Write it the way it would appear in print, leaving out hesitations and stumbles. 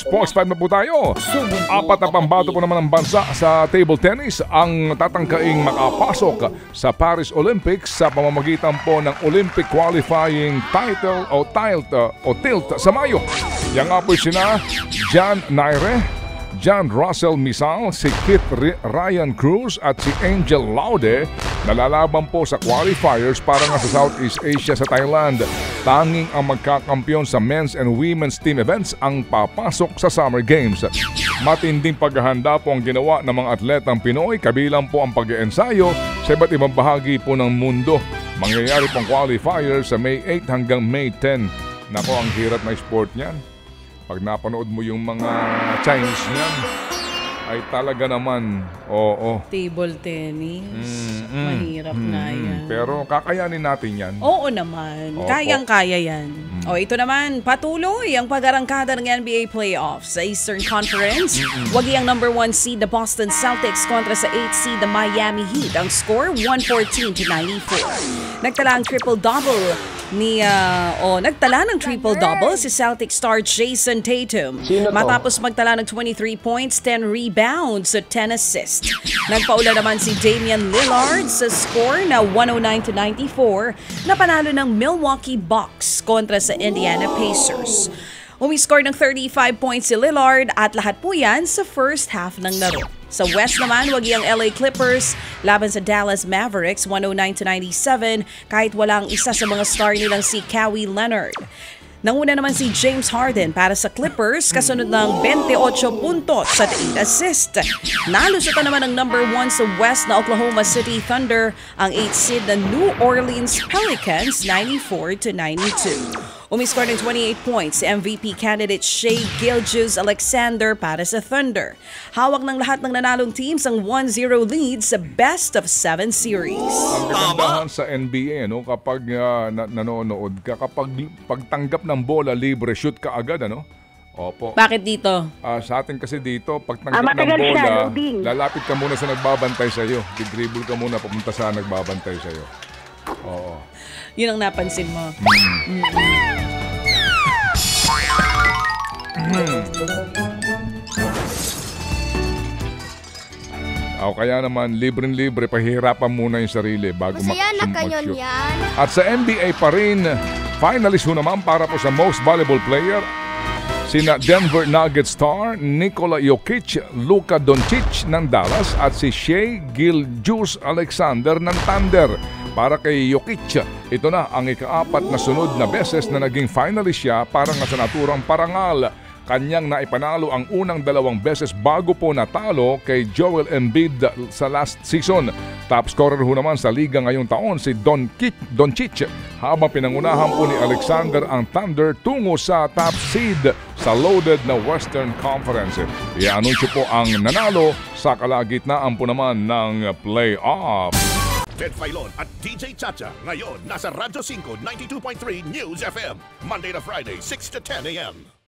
Sports 5 na po tayo. Apat na pambato po naman ng bansa sa table tennis ang tatangkaing makapasok sa Paris Olympics sa pamamagitan po ng Olympic qualifying title o tilt sa Mayo. Yang nga po sina Jan Naire, John Russell Misal, si Kit Ryan Cruz at si Angel Laude na lalaban po sa qualifiers para nga sa Southeast Asia sa Thailand. Tanging ang magkakampiyon sa men's and women's team events ang papasok sa Summer Games. Matinding paghahanda po ang ginawa ng mga atletang Pinoy, kabilang po ang pag-iensayo sa iba't ibang bahagi po ng mundo. Mangyayari pong qualifiers sa May 8 hanggang May 10. Nako, ang hirap na sport niyan. Pag napanood mo yung mga Chinese niyan, ay talaga naman, oo. Table tennis. Mahirap na yan. Pero kakayanin natin yan. Oo naman. Opo. Kayang-kaya yan. O ito naman, patuloy ang pag-arangkada ng NBA playoffs sa Eastern Conference. Wagi ang number 1 seed na Boston Celtics kontra sa 8 seed na Miami Heat. Ang score, 114-94. Nagtala ng triple-double si Celtic star Jason Tatum. Matapos magtala ng 23 points, 10 rebounds at 10 assists. Nagpaula naman si Damian Lillard sa score na 109-94 na panalo ng Milwaukee Bucks kontra sa Indiana Pacers. Umiscore ng 35 points si Lillard at lahat po yan sa first half ng laro. Sa West naman, wagi ang LA Clippers laban sa Dallas Mavericks 109-97 kahit walang isa sa mga star nilang si Kawhi Leonard. Nanguna naman si James Harden para sa Clippers kasunod ng 28 puntos at 8 assist. Nalusutan naman ang number 1 sa West na Oklahoma City Thunder ang 8 seed na New Orleans Pelicans 94-92. Umiscore ng 28 points si MVP candidate Shai Gilgeous-Alexander para sa Thunder. Hawak ng lahat ng nanalong teams ang 1-0 lead sa best of 7 series. Ang kagandahan sa NBA, no, kapag nanonood ka, kapag pagtanggap ng bola, libre, shoot ka agad, ano? Opo. Bakit dito? Sa atin kasi dito, pag tanggap ng bola, lalapit ka muna sa nagbabantay sa'yo. Di-dribble ka muna papunta sa nagbabantay sa'yo. Oo. Yun ang napansin mo. Kaya naman, libre-libre, pahirapan muna yung sarili bago mag-shoot. At sa NBA pa rin, finalist ho naman para po sa most valuable player, sina Denver Nuggets star Nikola Jokic, Luka Doncic ng Dallas at si Shai Gilgeous-Alexander ng Thunder. Para kay Jokic, ito na ang ika-4 na sunod na beses na naging finalist siya para nga sa naturang parangal. Kanyang naipanalo ang unang 2 beses bago po natalo kay Joel Embiid sa last season. Top scorer ho naman sa liga ngayong taon si Doncic, habang pinangunahan po ni Alexander ang Thunder tungo sa top seed sa loaded na Western Conference. I-anunsyo po ang nanalo sa kalagitnaan po naman ng playoff. Ted Filon at DJ Chacha ngayon nasa Radyo 5 92.3 News FM Monday to Friday 6 to 10 a.m.